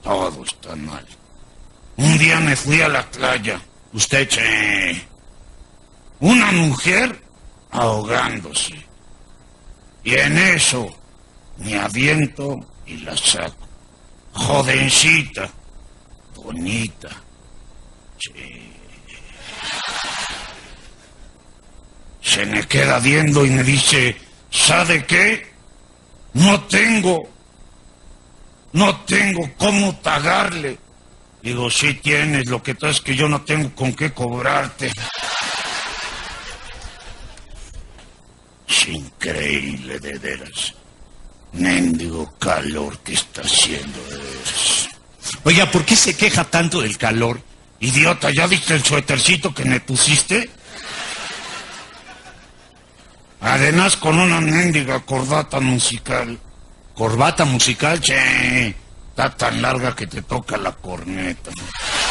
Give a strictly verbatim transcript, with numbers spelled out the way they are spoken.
Todo está mal. Un día me fui a la playa. Usted, che. Una mujer ahogándose. Y en eso me aviento y la saco. Jovencita. Bonita. Che. Se me queda viendo y me dice, ¿sabe qué? No tengo, no tengo cómo pagarle. Digo, sí tienes, lo que pasa es que yo no tengo con qué cobrarte. Es increíble, de veras. Mendigo calor que está haciendo, de veras. Oiga, ¿por qué se queja tanto del calor? Idiota, ¿ya viste el suétercito que me pusiste? Además con una mendiga corbata musical. ¿Corbata musical? Che, está tan larga que te toca la corneta.